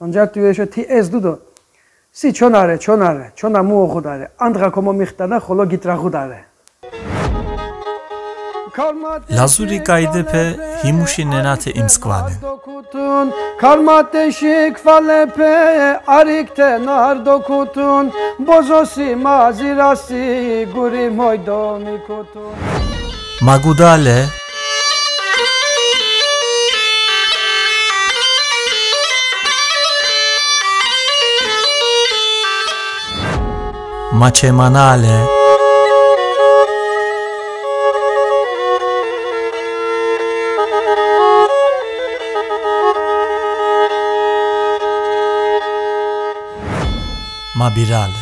Անջարտուեշը թի էս դուդո սի չոնարե չոնա մու խուդարե անդղա կոմո միխտանա խոլո գիտրախուդարե Լազուրի կայդեպը հիմուշի նենաթե իմ սկվանը Kalmateşi kfalepe arikte nardokutun bozosi mazirasi guri moydomikutun Magudale Maçemanale Mabirale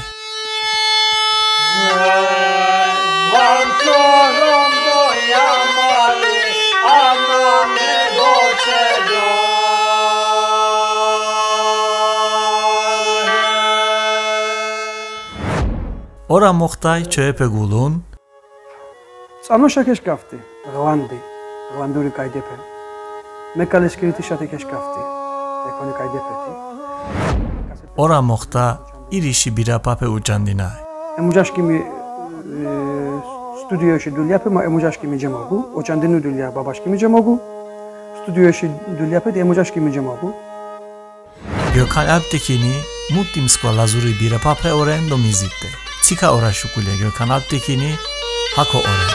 Ora mohtay çöpe gulun Ծանոշա քեշ կավտի Ղլանդուրի կայդեպը Մեկալեսկրիտի շատի քեշ կավտի Տեկոնի կայդեպետի Ora mohta irişi birapapе ucandina Emujashkimi studioshi dulyapı ma emujashkimi cemogu Ocandinu dulya babashkimi cemogu Studioshi dulyapı de emujashkimi cemogu Gökhan Alptekini Muttim skva lazuri birapapе orendo mizitte Tsika ora şukule Gökhan Alptekini Hako oren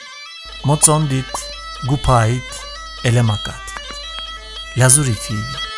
Motsondit, Gupait, Elemakat. Lazuri TV.